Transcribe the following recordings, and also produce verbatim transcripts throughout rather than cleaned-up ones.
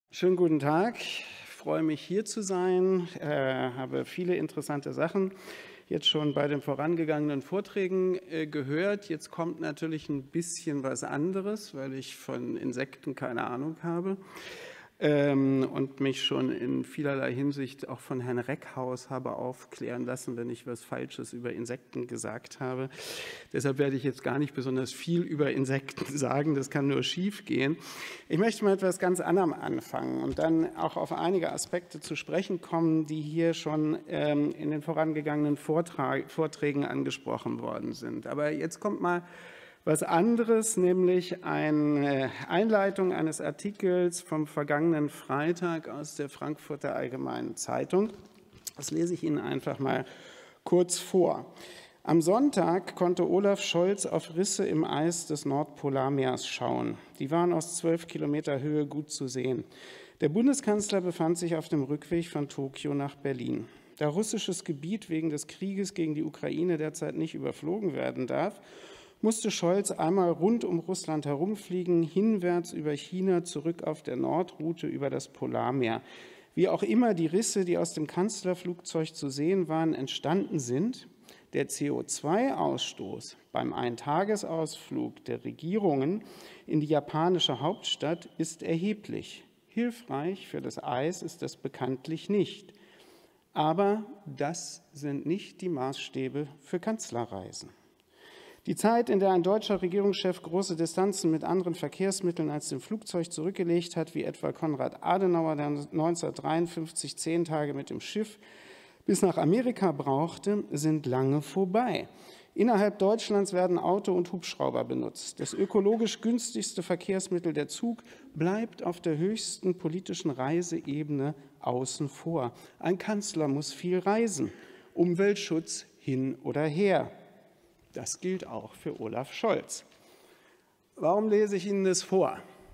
Schönen guten Tag. Ich freue mich, hier zu sein. Ich äh, habe viele interessante Sachen jetzt schon bei den vorangegangenen Vorträgen äh, gehört. Jetzt kommt natürlich ein bisschen was anderes, weil ich von Insekten keine Ahnung habe ähm, und mich schon in vielerlei Hinsicht auch von Herrn Reckhaus habe aufklären lassen, wenn ich was Falsches über Insekten gesagt habe. Deshalb werde ich jetzt gar nicht besonders viel über Insekten sagen, das kann nur schief gehen. Ich möchte mal etwas ganz anderem anfangen und dann auch auf einige Aspekte zu sprechen kommen, die hier schon ähm, in den vorangegangenen Vortrag, Vorträgen angesprochen worden sind. Aber jetzt kommt mal was anderes, nämlich eine Einleitung eines Artikels vom vergangenen Freitag aus der Frankfurter Allgemeinen Zeitung. Das lese ich Ihnen einfach mal kurz vor. Am Sonntag konnte Olaf Scholz auf Risse im Eis des Nordpolarmeers schauen. Die waren aus zwölf Kilometer Höhe gut zu sehen. Der Bundeskanzler befand sich auf dem Rückweg von Tokio nach Berlin. Da russisches Gebiet wegen des Krieges gegen die Ukraine derzeit nicht überflogen werden darf, musste Scholz einmal rund um Russland herumfliegen, hinwärts über China, zurück auf der Nordroute über das Polarmeer. Wie auch immer die Risse, die aus dem Kanzlerflugzeug zu sehen waren, entstanden sind, der C O zwei Ausstoß beim Eintagesausflug der Regierungen in die japanische Hauptstadt ist erheblich. Hilfreich für das Eis ist das bekanntlich nicht. Aber das sind nicht die Maßstäbe für Kanzlerreisen. Die Zeit, in der ein deutscher Regierungschef große Distanzen mit anderen Verkehrsmitteln als dem Flugzeug zurückgelegt hat, wie etwa Konrad Adenauer, der neunzehnhundertdreiundfünfzig zehn Tage mit dem Schiff bis nach Amerika brauchte, sind lange vorbei. Innerhalb Deutschlands werden Auto und Hubschrauber benutzt. Das ökologisch günstigste Verkehrsmittel, der Zug, bleibt auf der höchsten politischen Reiseebene außen vor. Ein Kanzler muss viel reisen. Umweltschutz hin oder her. Das gilt auch für Olaf Scholz. Warum lese ich Ihnen das vor?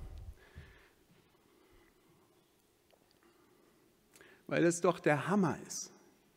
Weil es doch der Hammer ist.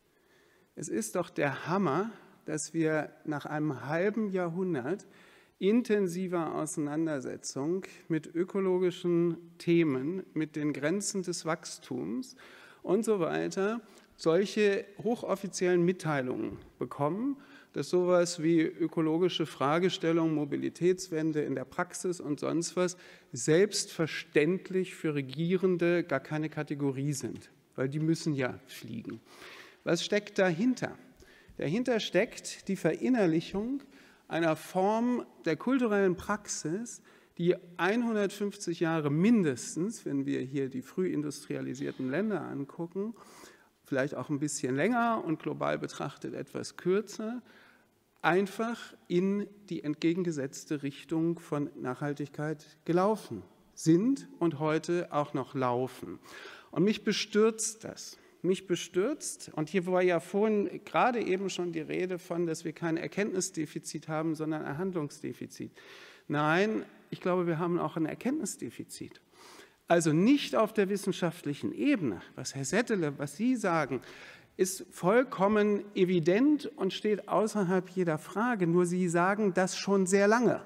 Es ist doch der Hammer, dass wir nach einem halben Jahrhundert intensiver Auseinandersetzung mit ökologischen Themen, mit den Grenzen des Wachstums und so weiter, solche hochoffiziellen Mitteilungen bekommen, dass sowas wie ökologische Fragestellungen, Mobilitätswende in der Praxis und sonst was selbstverständlich für Regierende gar keine Kategorie sind, weil die müssen ja fliegen. Was steckt dahinter? Dahinter steckt die Verinnerlichung einer Form der kulturellen Praxis, die hundertfünfzig Jahre mindestens, wenn wir hier die früh industrialisierten Länder angucken, vielleicht auch ein bisschen länger und global betrachtet etwas kürzer, einfach in die entgegengesetzte Richtung von Nachhaltigkeit gelaufen sind und heute auch noch laufen. Und mich bestürzt das. Mich bestürzt, und hier war ja vorhin gerade eben schon die Rede von, dass wir kein Erkenntnisdefizit haben, sondern ein Handlungsdefizit. Nein, ich glaube, wir haben auch ein Erkenntnisdefizit. Also nicht auf der wissenschaftlichen Ebene. Was Herr Settele, was Sie sagen, ist vollkommen evident und steht außerhalb jeder Frage. Nur Sie sagen das schon sehr lange.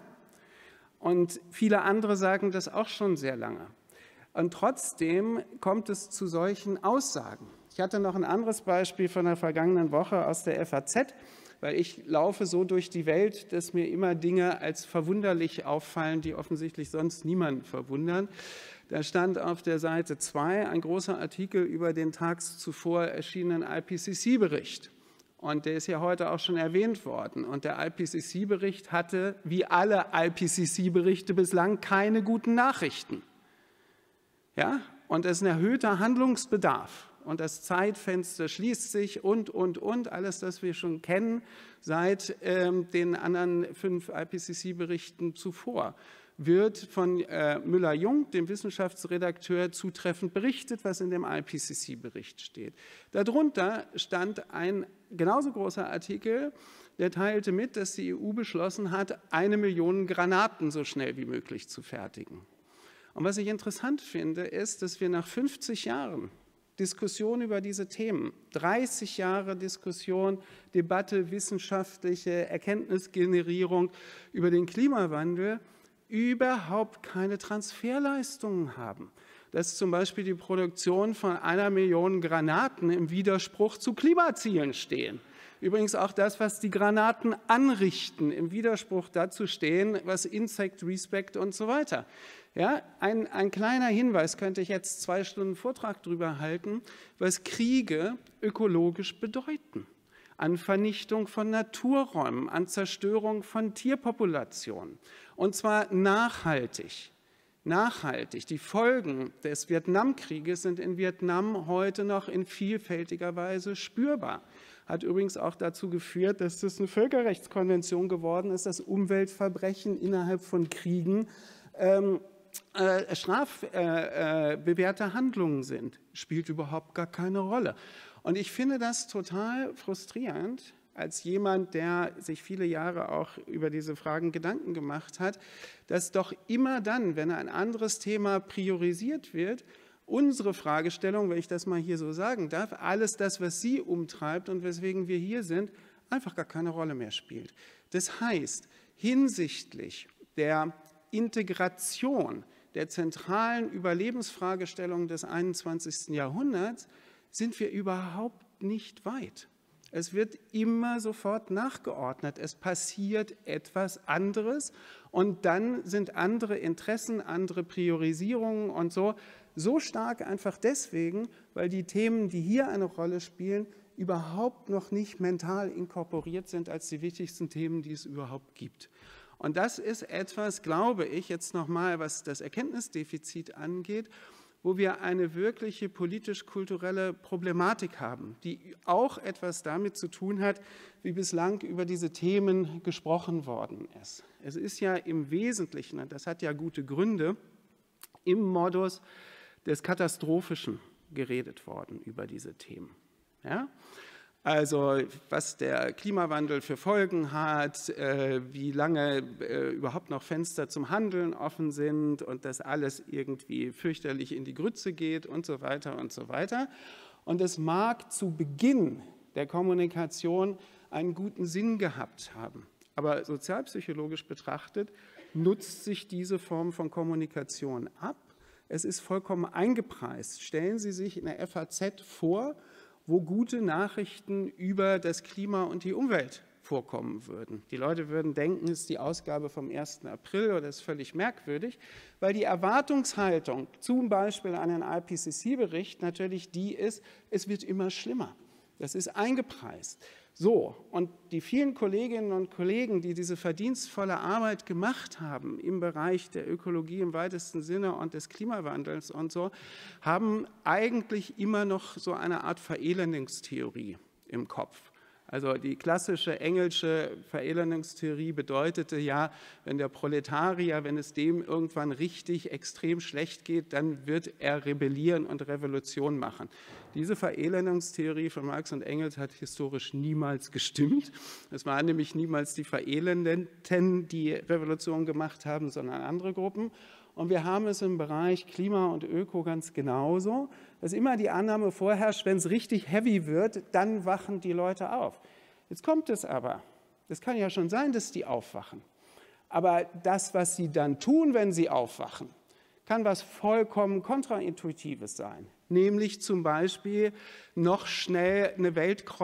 Und viele andere sagen das auch schon sehr lange. Und trotzdem kommt es zu solchen Aussagen. Ich hatte noch ein anderes Beispiel von der vergangenen Woche aus der F A Z, weil ich laufe so durch die Welt, dass mir immer Dinge als verwunderlich auffallen, die offensichtlich sonst niemanden verwundern. Da stand auf der Seite zwei ein großer Artikel über den tags zuvor erschienenen I P C C-Bericht. Und der ist ja heute auch schon erwähnt worden. Und der I P C C-Bericht hatte, wie alle I P C C-Berichte bislang, keine guten Nachrichten. Ja? Und es ist ein erhöhter Handlungsbedarf. Und das Zeitfenster schließt sich und, und, und, alles, das wir schon kennen seit ähm, den anderen fünf I P C C-Berichten zuvor, wird von äh, Müller-Jung, dem Wissenschaftsredakteur, zutreffend berichtet, was in dem I P C C-Bericht steht. Darunter stand ein genauso großer Artikel, der teilte mit, dass die E U beschlossen hat, eine Million Granaten so schnell wie möglich zu fertigen. Und was ich interessant finde, ist, dass wir nach fünfzig Jahren Diskussion über diese Themen, dreißig Jahre Diskussion, Debatte, wissenschaftliche Erkenntnisgenerierung über den Klimawandel, überhaupt keine Transferleistungen haben. dass zum Beispiel die Produktion von einer Million Granaten im Widerspruch zu Klimazielen stehen. Übrigens auch das, was die Granaten anrichten, im Widerspruch dazu stehen, was Insect Respect und so weiter. Ja, ein, ein kleiner Hinweis, könnte ich jetzt zwei Stunden Vortrag darüber halten, was Kriege ökologisch bedeuten. An Vernichtung von Naturräumen, an Zerstörung von Tierpopulationen. Und zwar nachhaltig. Nachhaltig. Die Folgen des Vietnamkrieges sind in Vietnam heute noch in vielfältiger Weise spürbar. Hat übrigens auch dazu geführt, dass das eine Völkerrechtskonvention geworden ist, dass Umweltverbrechen innerhalb von Kriegen ähm, äh, strafbewährte äh, äh, Handlungen sind. Spielt überhaupt gar keine Rolle. Und ich finde das total frustrierend, als jemand, der sich viele Jahre auch über diese Fragen Gedanken gemacht hat, dass doch immer dann, wenn ein anderes Thema priorisiert wird, unsere Fragestellung, wenn ich das mal hier so sagen darf, alles das, was Sie umtreibt und weswegen wir hier sind, einfach gar keine Rolle mehr spielt. Das heißt, hinsichtlich der Integration der zentralen Überlebensfragestellungen des einundzwanzigsten Jahrhunderts sind wir überhaupt nicht weit. Es wird immer sofort nachgeordnet. Es passiert etwas anderes und dann sind andere Interessen, andere Priorisierungen und so so stark einfach deswegen, weil die Themen, die hier eine Rolle spielen, überhaupt noch nicht mental inkorporiert sind als die wichtigsten Themen, die es überhaupt gibt. Und das ist etwas, glaube ich, jetzt nochmal, was das Erkenntnisdefizit angeht, wo wir eine wirkliche politisch-kulturelle Problematik haben, die auch etwas damit zu tun hat, wie bislang über diese Themen gesprochen worden ist. Es ist ja im Wesentlichen, und das hat ja gute Gründe, im Modus des Katastrophischen geredet worden über diese Themen. Ja? Also was der Klimawandel für Folgen hat, äh, wie lange äh, überhaupt noch Fenster zum Handeln offen sind und dass alles irgendwie fürchterlich in die Grütze geht und so weiter und so weiter. Und es mag zu Beginn der Kommunikation einen guten Sinn gehabt haben. Aber sozialpsychologisch betrachtet nutzt sich diese Form von Kommunikation ab. Es ist vollkommen eingepreist. Stellen Sie sich in der F A Z vor, wo gute Nachrichten über das Klima und die Umwelt vorkommen würden. Die Leute würden denken, es ist die Ausgabe vom ersten April oder das ist völlig merkwürdig, weil die Erwartungshaltung, zum Beispiel an einen I P C C-Bericht, natürlich die ist, es wird immer schlimmer. Das ist eingepreist. So, und die vielen Kolleginnen und Kollegen, die diese verdienstvolle Arbeit gemacht haben im Bereich der Ökologie im weitesten Sinne und des Klimawandels und so, haben eigentlich immer noch so eine Art Verelendungstheorie im Kopf. Also die klassische Engelsche Verelendungstheorie bedeutete ja, wenn der Proletarier, wenn es dem irgendwann richtig extrem schlecht geht, dann wird er rebellieren und Revolution machen. Diese Verelendungstheorie von Marx und Engels hat historisch niemals gestimmt. Es waren nämlich niemals die Verelendeten, die Revolution gemacht haben, sondern andere Gruppen. Und wir haben es im Bereich Klima und Öko ganz genauso, dass immer die Annahme vorherrscht, wenn es richtig heavy wird, dann wachen die Leute auf. Jetzt kommt es aber, das kann ja schon sein, dass die aufwachen, aber das, was sie dann tun, wenn sie aufwachen, kann was vollkommen Kontraintuitives sein, nämlich zum Beispiel noch schnell eine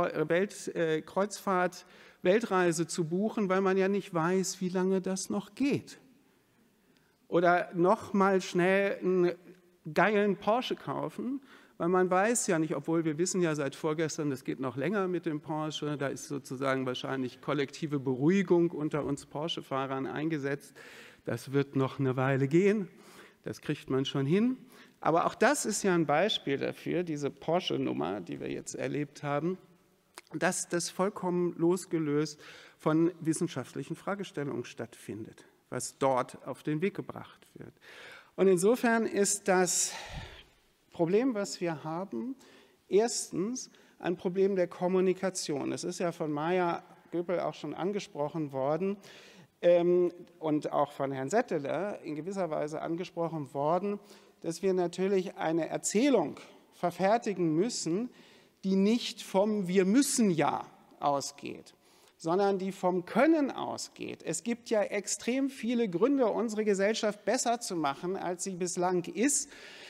Weltkreuzfahrt, Weltreise zu buchen, weil man ja nicht weiß, wie lange das noch geht. Oder noch mal schnell einen geilen Porsche kaufen, weil man weiß ja nicht, obwohl wir wissen ja seit vorgestern, das geht noch länger mit dem Porsche, da ist sozusagen wahrscheinlich kollektive Beruhigung unter uns Porsche-Fahrern eingesetzt. Das wird noch eine Weile gehen, das kriegt man schon hin. Aber auch das ist ja ein Beispiel dafür, diese Porsche-Nummer, die wir jetzt erlebt haben, dass das vollkommen losgelöst von wissenschaftlichen Fragestellungen stattfindet, was dort auf den Weg gebracht wird. Und insofern ist das Problem, was wir haben, erstens ein Problem der Kommunikation. Es ist ja von Maya Göpel auch schon angesprochen worden ähm, und auch von Herrn Setteler in gewisser Weise angesprochen worden, dass wir natürlich eine Erzählung verfertigen müssen, die nicht vom Wir müssen ja ausgeht, sondern die vom Können ausgeht. Es gibt ja extrem viele Gründe, unsere Gesellschaft besser zu machen, als sie bislang ist.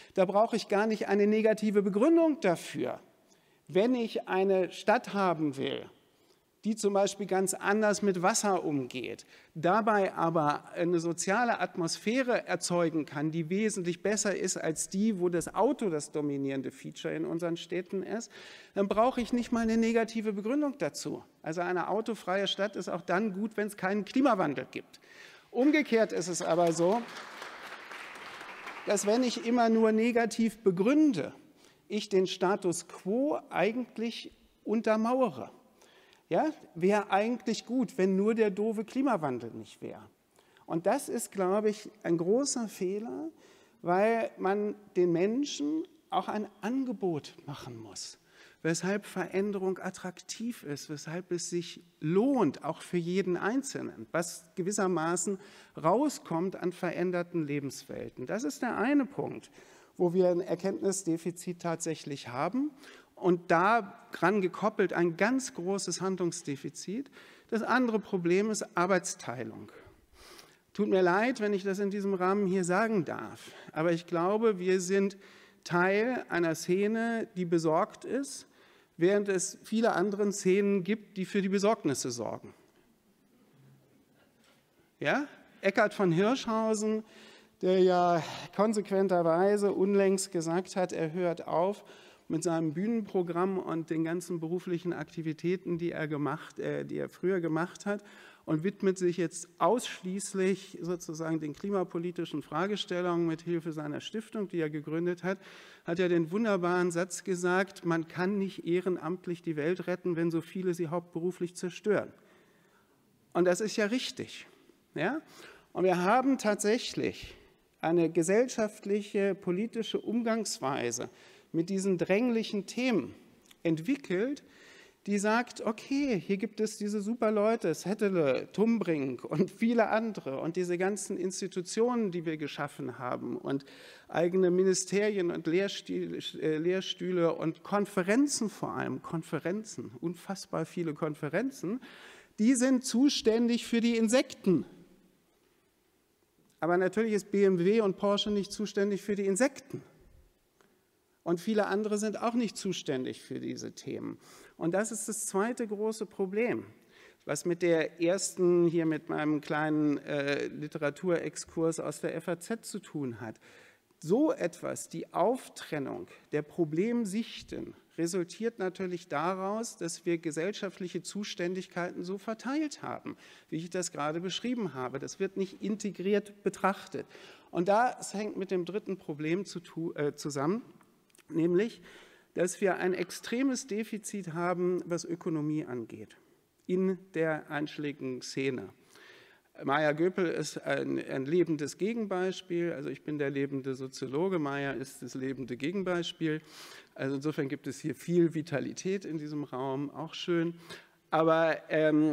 Da brauche ich gar nicht eine negative Begründung dafür. Wenn ich eine Stadt haben will, die zum Beispiel ganz anders mit Wasser umgeht, dabei aber eine soziale Atmosphäre erzeugen kann, die wesentlich besser ist als die, wo das Auto das dominierende Feature in unseren Städten ist, dann brauche ich nicht mal eine negative Begründung dazu. Also eine autofreie Stadt ist auch dann gut, wenn es keinen Klimawandel gibt. Umgekehrt ist es aber so, dass wenn ich immer nur negativ begründe, ich den Status quo eigentlich untermauere. Ja, wäre eigentlich gut, wenn nur der doofe Klimawandel nicht wäre. Und das ist, glaube ich, ein großer Fehler, weil man den Menschen auch ein Angebot machen muss, weshalb Veränderung attraktiv ist, weshalb es sich lohnt, auch für jeden Einzelnen, was gewissermaßen rauskommt an veränderten Lebenswelten. Das ist der eine Punkt, wo wir ein Erkenntnisdefizit tatsächlich haben. Und daran gekoppelt ein ganz großes Handlungsdefizit. Das andere Problem ist Arbeitsteilung. Tut mir leid, wenn ich das in diesem Rahmen hier sagen darf, aber ich glaube, wir sind Teil einer Szene, die besorgt ist, während es viele andere Szenen gibt, die für die Besorgnisse sorgen. Ja? Eckhard von Hirschhausen, der ja konsequenterweise unlängst gesagt hat, er hört auf mit seinem Bühnenprogramm und den ganzen beruflichen Aktivitäten, die er, gemacht, äh, die er früher gemacht hat, und widmet sich jetzt ausschließlich sozusagen den klimapolitischen Fragestellungen mit Hilfe seiner Stiftung, die er gegründet hat, hat er den wunderbaren Satz gesagt, man kann nicht ehrenamtlich die Welt retten, wenn so viele sie hauptberuflich zerstören. Und das ist ja richtig. Ja? Und wir haben tatsächlich eine gesellschaftliche, politische Umgangsweise mit diesen dränglichen Themen entwickelt, die sagt, okay, hier gibt es diese super Leute, Settele, Tumbrink und viele andere und diese ganzen Institutionen, die wir geschaffen haben und eigene Ministerien und Lehrstühle, äh, Lehrstühle und Konferenzen vor allem, Konferenzen, unfassbar viele Konferenzen, die sind zuständig für die Insekten. Aber natürlich ist B M W und Porsche nicht zuständig für die Insekten. Und viele andere sind auch nicht zuständig für diese Themen. Und das ist das zweite große Problem, was mit der ersten, hier mit meinem kleinen äh, Literaturexkurs aus der F A Z zu tun hat. So etwas, die Auftrennung der Problemsichten, resultiert natürlich daraus, dass wir gesellschaftliche Zuständigkeiten so verteilt haben, wie ich das gerade beschrieben habe. Das wird nicht integriert betrachtet. Und das hängt mit dem dritten Problem zu, äh, zusammen, nämlich, dass wir ein extremes Defizit haben, was Ökonomie angeht, in der einschlägigen Szene. Maya Göpel ist ein, ein lebendes Gegenbeispiel, also ich bin der lebende Soziologe, Maya ist das lebende Gegenbeispiel. Also insofern gibt es hier viel Vitalität in diesem Raum, auch schön. Aber ähm,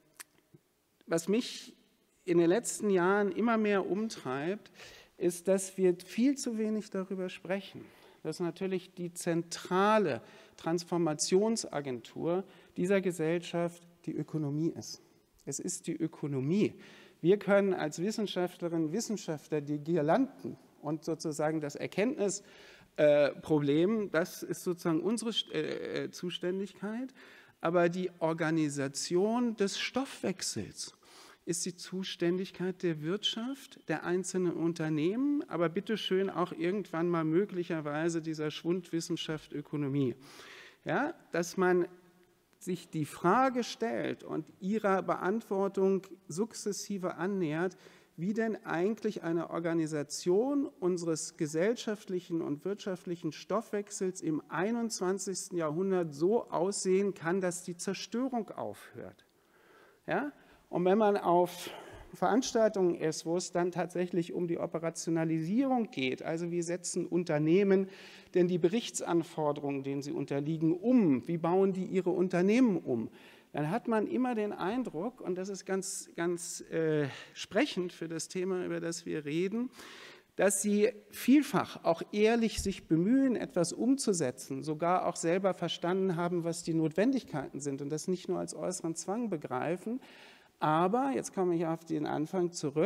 was mich in den letzten Jahren immer mehr umtreibt, ist, dass wir viel zu wenig darüber sprechen, dass natürlich die zentrale Transformationsagentur dieser Gesellschaft die Ökonomie ist. Es ist die Ökonomie. Wir können als Wissenschaftlerinnen und Wissenschaftler die Girlanden und sozusagen das Erkenntnisproblem, das ist sozusagen unsere Zuständigkeit, aber die Organisation des Stoffwechsels ist die Zuständigkeit der Wirtschaft, der einzelnen Unternehmen, aber bitteschön auch irgendwann mal möglicherweise dieser Schwundwissenschaft Ökonomie. Ja, dass man sich die Frage stellt und ihrer Beantwortung sukzessive annähert, wie denn eigentlich eine Organisation unseres gesellschaftlichen und wirtschaftlichen Stoffwechsels im einundzwanzigsten Jahrhundert so aussehen kann, dass die Zerstörung aufhört. Ja? Und wenn man auf Veranstaltungen ist, wo es dann tatsächlich um die Operationalisierung geht, also wie setzen Unternehmen denn die Berichtsanforderungen, denen sie unterliegen, um, wie bauen die ihre Unternehmen um, dann hat man immer den Eindruck, und das ist ganz, ganz äh, sprechend für das Thema, über das wir reden, dass sie vielfach auch ehrlich sich bemühen, etwas umzusetzen, sogar auch selber verstanden haben, was die Notwendigkeiten sind und das nicht nur als äußeren Zwang begreifen. Aber, jetzt komme ich auf den Anfang zurück,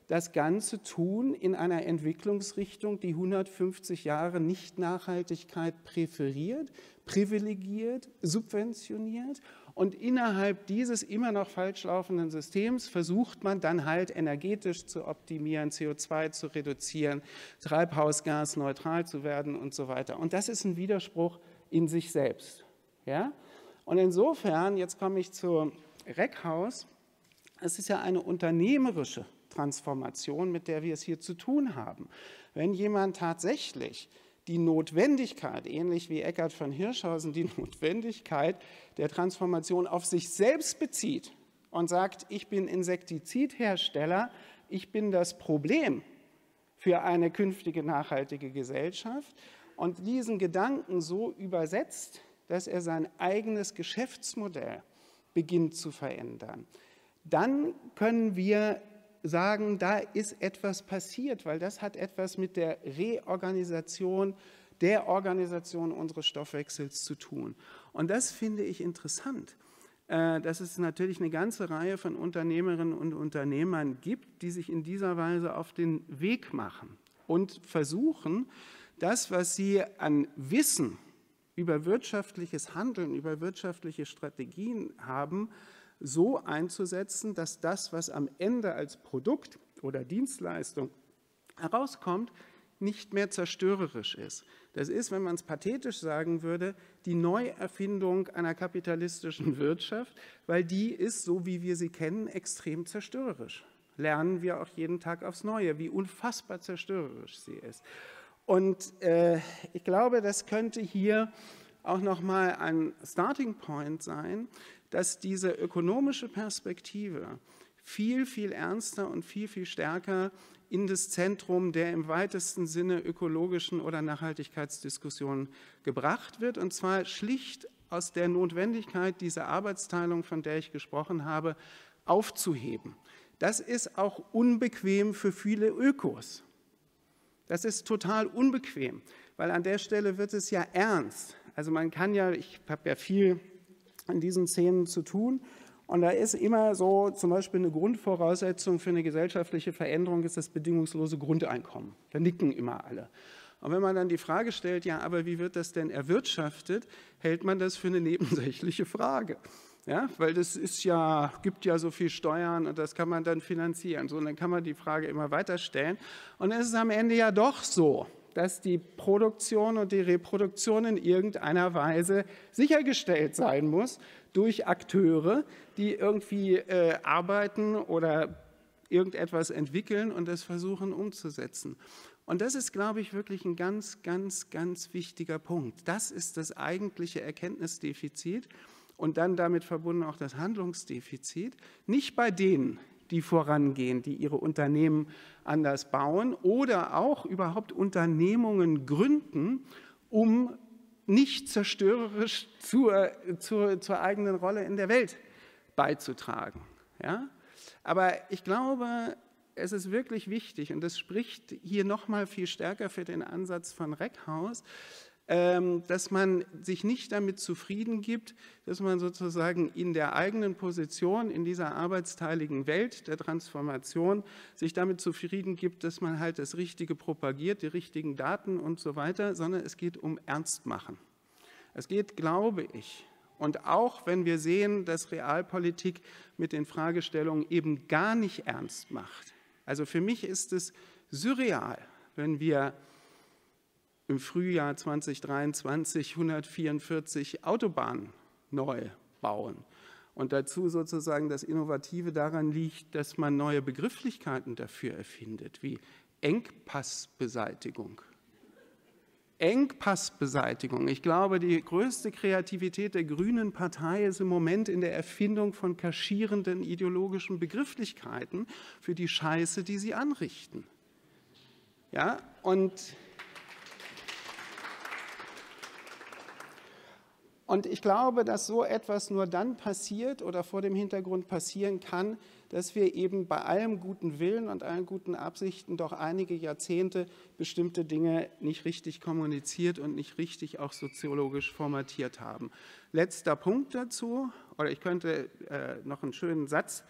das Ganze tun in einer Entwicklungsrichtung, die hundertfünfzig Jahre Nicht-Nachhaltigkeit präferiert, privilegiert, subventioniert. Und innerhalb dieses immer noch falsch laufenden Systems versucht man dann halt energetisch zu optimieren, C O zwei zu reduzieren, treibhausgasneutral zu werden und so weiter. Und das ist ein Widerspruch in sich selbst. Ja? Und insofern, jetzt komme ich zu Reckhaus, es ist ja eine unternehmerische Transformation, mit der wir es hier zu tun haben. Wenn jemand tatsächlich die Notwendigkeit, ähnlich wie Eckhard von Hirschhausen, die Notwendigkeit der Transformation auf sich selbst bezieht und sagt, ich bin Insektizidhersteller, ich bin das Problem für eine künftige nachhaltige Gesellschaft und diesen Gedanken so übersetzt, dass er sein eigenes Geschäftsmodell beginnt zu verändern, dann können wir sagen, da ist etwas passiert, weil das hat etwas mit der Reorganisation, der Organisation unseres Stoffwechsels zu tun. Und das finde ich interessant, dass es natürlich eine ganze Reihe von Unternehmerinnen und Unternehmern gibt, die sich in dieser Weise auf den Weg machen und versuchen, das, was sie an Wissen über wirtschaftliches Handeln, über wirtschaftliche Strategien haben, so einzusetzen, dass das, was am Ende als Produkt oder Dienstleistung herauskommt, nicht mehr zerstörerisch ist. Das ist, wenn man es pathetisch sagen würde, die Neuerfindung einer kapitalistischen Wirtschaft, weil die ist, so wie wir sie kennen, extrem zerstörerisch. Lernen wir auch jeden Tag aufs Neue, wie unfassbar zerstörerisch sie ist. Und äh, ich glaube, das könnte hier auch nochmal ein Starting Point sein, dass diese ökonomische Perspektive viel, viel ernster und viel, viel stärker in das Zentrum der im weitesten Sinne ökologischen oder Nachhaltigkeitsdiskussion gebracht wird, und zwar schlicht aus der Notwendigkeit, diese Arbeitsteilung, von der ich gesprochen habe, aufzuheben. Das ist auch unbequem für viele Ökos. Das ist total unbequem, weil an der Stelle wird es ja ernst. Also man kann ja, ich habe ja viel in diesen Szenen zu tun, und da ist immer so, zum Beispiel eine Grundvoraussetzung für eine gesellschaftliche Veränderung ist das bedingungslose Grundeinkommen. Da nicken immer alle. Und wenn man dann die Frage stellt, ja, aber wie wird das denn erwirtschaftet, hält man das für eine nebensächliche Frage. Ja, weil das ist ja, gibt ja so viel Steuern und das kann man dann finanzieren. So, und dann kann man die Frage immer weiter stellen. Und dann ist es am Ende ja doch so, dass die Produktion und die Reproduktion in irgendeiner Weise sichergestellt sein muss durch Akteure, die irgendwie äh, arbeiten oder irgendetwas entwickeln und das versuchen umzusetzen. Und das ist, glaube ich, wirklich ein ganz, ganz, ganz wichtiger Punkt. Das ist das eigentliche Erkenntnisdefizit und dann damit verbunden auch das Handlungsdefizit. Nicht bei denen, die vorangehen, die ihre Unternehmen anders bauen oder auch überhaupt Unternehmungen gründen, um nicht zerstörerisch zur, zur, zur eigenen Rolle in der Welt beizutragen. Ja? Aber ich glaube, es ist wirklich wichtig, und das spricht hier noch mal viel stärker für den Ansatz von Reckhaus, dass man sich nicht damit zufrieden gibt, dass man sozusagen in der eigenen Position in dieser arbeitsteiligen Welt der Transformation sich damit zufrieden gibt, dass man halt das Richtige propagiert, die richtigen Daten und so weiter, sondern es geht um Ernstmachen. Es geht, glaube ich, und auch wenn wir sehen, dass Realpolitik mit den Fragestellungen eben gar nicht ernst macht. Also für mich ist es surreal, wenn wir im Frühjahr zweitausenddreiundzwanzig hundertvierundvierzig Autobahnen neu bauen. Und dazu sozusagen das Innovative daran liegt, dass man neue Begrifflichkeiten dafür erfindet, wie Engpassbeseitigung. Engpassbeseitigung. Ich glaube, die größte Kreativität der Grünen Partei ist im Moment in der Erfindung von kaschierenden ideologischen Begrifflichkeiten für die Scheiße, die sie anrichten. Ja, und Und ich glaube, dass so etwas nur dann passiert oder vor dem Hintergrund passieren kann, dass wir eben bei allem guten Willen und allen guten Absichten doch einige Jahrzehnte bestimmte Dinge nicht richtig kommuniziert und nicht richtig auch soziologisch formatiert haben. Letzter Punkt dazu, oder ich könnte äh, noch einen schönen Satz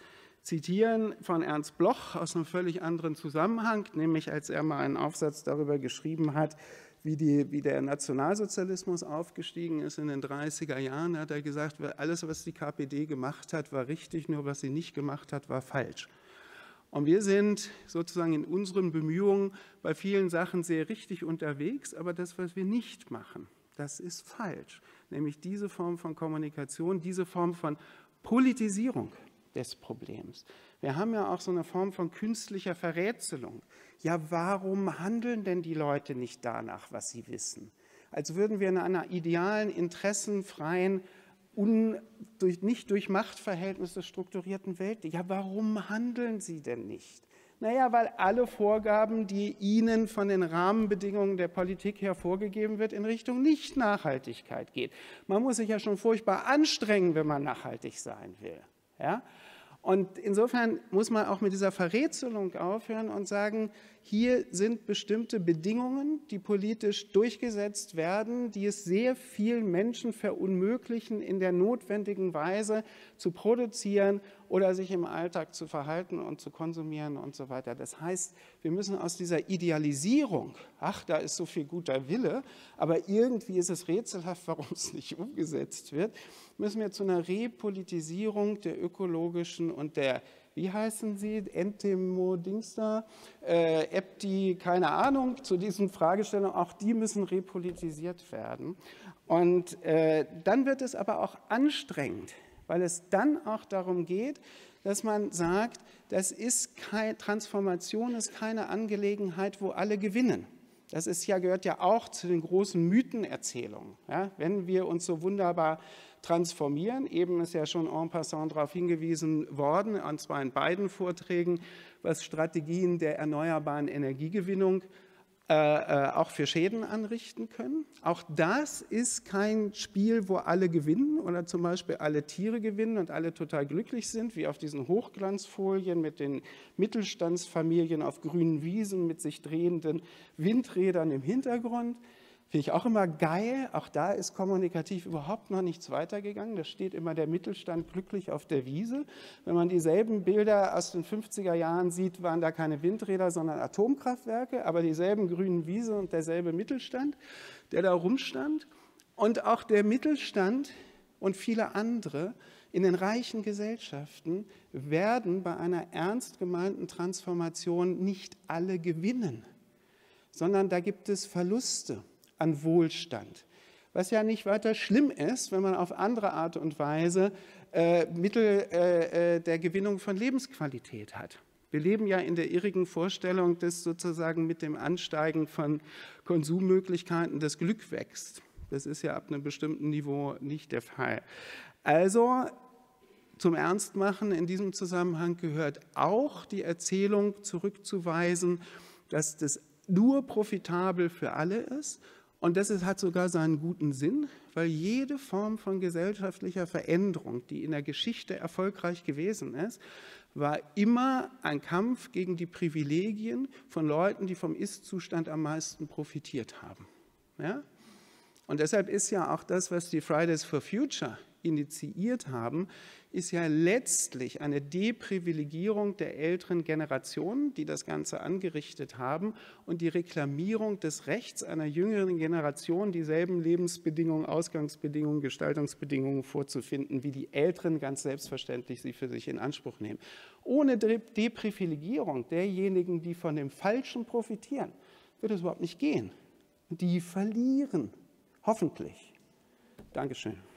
zitieren von Ernst Bloch aus einem völlig anderen Zusammenhang, nämlich als er mal einen Aufsatz darüber geschrieben hat, wie, die, wie der Nationalsozialismus aufgestiegen ist in den dreißiger Jahren, hat er gesagt, alles, was die K P D gemacht hat, war richtig, nur was sie nicht gemacht hat, war falsch. Und wir sind sozusagen in unseren Bemühungen bei vielen Sachen sehr richtig unterwegs, aber das, was wir nicht machen, das ist falsch. Nämlich diese Form von Kommunikation, diese Form von Politisierung des Problems. Wir haben ja auch so eine Form von künstlicher Verrätselung. Ja, warum handeln denn die Leute nicht danach, was sie wissen? Als würden wir in einer idealen, interessenfreien, un, durch, nicht durch Machtverhältnisse strukturierten Welt. Ja, warum handeln sie denn nicht? Naja, weil alle Vorgaben, die ihnen von den Rahmenbedingungen der Politik her vorgegeben wird, in Richtung Nicht-Nachhaltigkeit geht. Man muss sich ja schon furchtbar anstrengen, wenn man nachhaltig sein will. Ja? Und insofern muss man auch mit dieser Verrätselung aufhören und sagen, hier sind bestimmte Bedingungen, die politisch durchgesetzt werden, die es sehr vielen Menschen verunmöglichen, in der notwendigen Weise zu produzieren oder sich im Alltag zu verhalten und zu konsumieren und so weiter. Das heißt, wir müssen aus dieser Idealisierung, ach, da ist so viel guter Wille, aber irgendwie ist es rätselhaft, warum es nicht umgesetzt wird, müssen wir zu einer Repolitisierung der ökologischen und der, wie heißen sie, Entemodingster, äh, Epti, keine Ahnung, zu diesen Fragestellungen, auch die müssen repolitisiert werden. Und äh, dann wird es aber auch anstrengend, weil es dann auch darum geht, dass man sagt, das ist keine Transformation, ist keine Angelegenheit, wo alle gewinnen. Das ist ja, gehört ja auch zu den großen Mythenerzählungen. Ja? Wenn wir uns so wunderbar transformieren, eben ist ja schon en passant darauf hingewiesen worden, und zwar in beiden Vorträgen, was Strategien der erneuerbaren Energiegewinnung äh, äh, auch für Schäden anrichten können. Auch das ist kein Spiel, wo alle gewinnen oder zum Beispiel alle Tiere gewinnen und alle total glücklich sind, wie auf diesen Hochglanzfolien mit den Mittelstandsfamilien auf grünen Wiesen mit sich drehenden Windrädern im Hintergrund. Finde ich auch immer geil. Auch da ist kommunikativ überhaupt noch nichts weitergegangen. Da steht immer der Mittelstand glücklich auf der Wiese. Wenn man dieselben Bilder aus den fünfziger Jahren sieht, waren da keine Windräder, sondern Atomkraftwerke, aber dieselben grünen Wiese und derselbe Mittelstand, der da rumstand. Und auch der Mittelstand und viele andere in den reichen Gesellschaften werden bei einer ernst gemeinten Transformation nicht alle gewinnen, sondern da gibt es Verluste an Wohlstand, was ja nicht weiter schlimm ist, wenn man auf andere Art und Weise äh, Mittel äh, der Gewinnung von Lebensqualität hat. Wir leben ja in der irrigen Vorstellung, dass sozusagen mit dem Ansteigen von Konsummöglichkeiten das Glück wächst. Das ist ja ab einem bestimmten Niveau nicht der Fall. Also zum Ernstmachen in diesem Zusammenhang gehört auch die Erzählung zurückzuweisen, dass das nur profitabel für alle ist. Und das ist, hat sogar seinen guten Sinn, weil jede Form von gesellschaftlicher Veränderung, die in der Geschichte erfolgreich gewesen ist, war immer ein Kampf gegen die Privilegien von Leuten, die vom Ist-Zustand am meisten profitiert haben. Ja? Und deshalb ist ja auch das, was die Fridays for Future initiiert haben, ist ja letztlich eine Deprivilegierung der älteren Generationen, die das Ganze angerichtet haben, und die Reklamierung des Rechts einer jüngeren Generation, dieselben Lebensbedingungen, Ausgangsbedingungen, Gestaltungsbedingungen vorzufinden, wie die Älteren ganz selbstverständlich sie für sich in Anspruch nehmen. Ohne Deprivilegierung derjenigen, die von dem Falschen profitieren, wird es überhaupt nicht gehen. Die verlieren, hoffentlich. Dankeschön.